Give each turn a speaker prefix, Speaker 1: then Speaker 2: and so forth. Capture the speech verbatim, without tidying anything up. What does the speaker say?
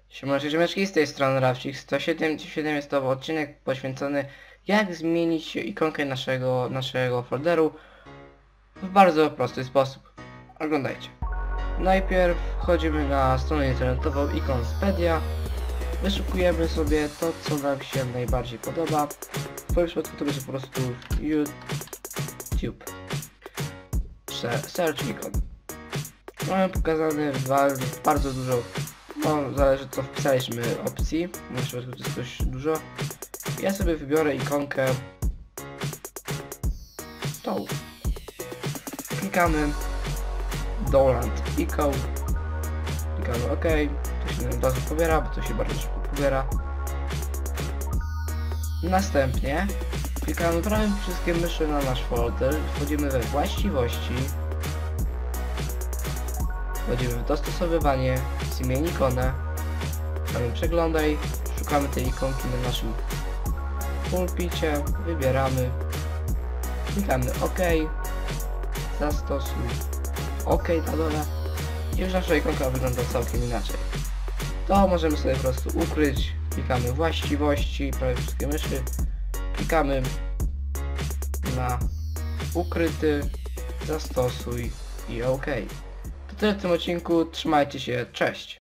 Speaker 1: Siemaneczki, ziomeczki, z tej strony Rawcik. sto siedemdziesiąt siedem jest to odcinek poświęcony jak zmienić ikonkę naszego, naszego folderu w bardzo prosty sposób. Oglądajcie. Najpierw wchodzimy na stronę internetową Iconspedia. Wyszukujemy sobie to, co nam się najbardziej podoba. W moim przypadku to będzie po prostu YouTube. Search icon. Mamy pokazane bardzo dużo. No, zależy co wpisaliśmy opcji. W moim przypadku to jest dość dużo. Ja sobie wybiorę ikonkę tą. Klikamy Download Icon. Klikamy OK. To się od razu pobiera, bo to się bardzo szybko pobiera. Następnie klikamy prawym przyciskiem myszy na nasz folder. Wchodzimy we właściwości. Wchodzimy w dostosowywanie, zmień ikonę, mamy przeglądaj, szukamy tej ikonki na naszym pulpicie, wybieramy, klikamy OK, zastosuj, OK na dole i już nasza ikonka wygląda całkiem inaczej. To możemy sobie po prostu ukryć, klikamy właściwości, prawie wszystkie myszy, klikamy na ukryty, zastosuj i OK. To tyle w tym odcinku, trzymajcie się, cześć!